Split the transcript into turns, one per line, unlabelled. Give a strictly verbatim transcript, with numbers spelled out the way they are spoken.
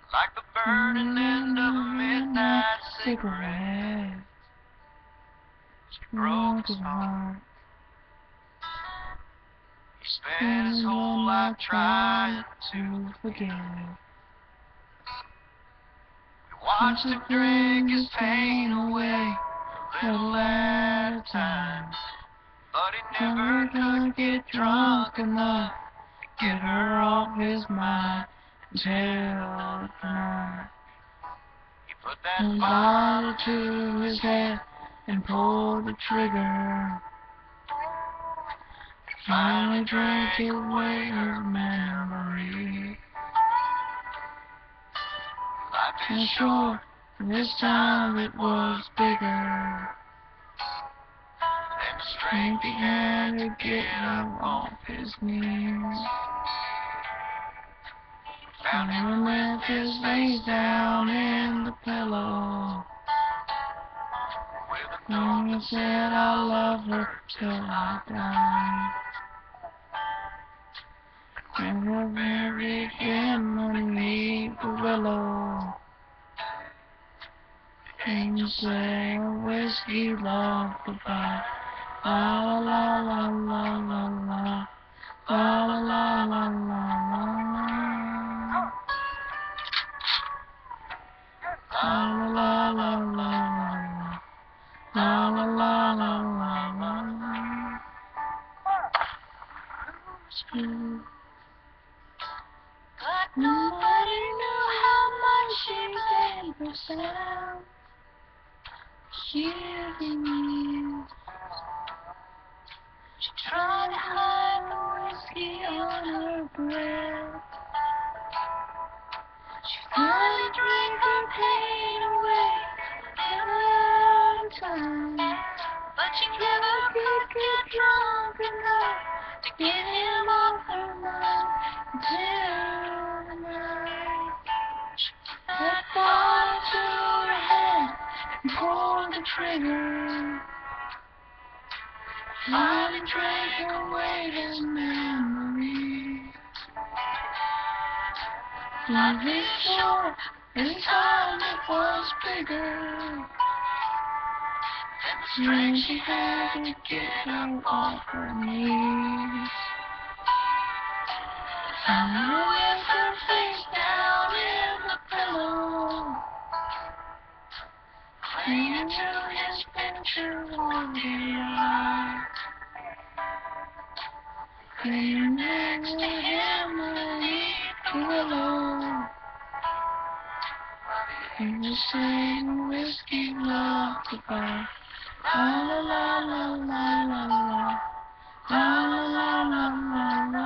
like the burning end of a midnight cigarette. She broke his heart. He spent his whole life trying to forget. We watched him drink his pain away, little at a time. But he never could get drunk enough to get her off his mind until tonight. He put that bottle to his head and pulled the trigger. Finally drank away her memory. Life is short, and this time it was bigger. And the strength he had to get her off his knees. Found him in Memphis, lays down in the pillow. With a note that said, I love her till I die. And we're buried him underneath the willow. And you say a whiskey lullaby. La la la la la la. La la la la la la. La la la la la. La la la la la la. But nobody knew how much she gave herself. She didn't need. She tried to hide the whiskey on her breath. She finally drank her pain away in her time. But she never could get drunk enough to get him off her mind until the night. She put that bottle to her head and pulled the trigger. Finally drank away his memory. Life is short, this time it was bigger. And the strength she had to get her off her knees. Found her with her face down in the pillow, clinging to his picture of the eye. Clinging next to him beneath the willow. He was saying whiskey lullaby. La la la la la la la. La la la la la la.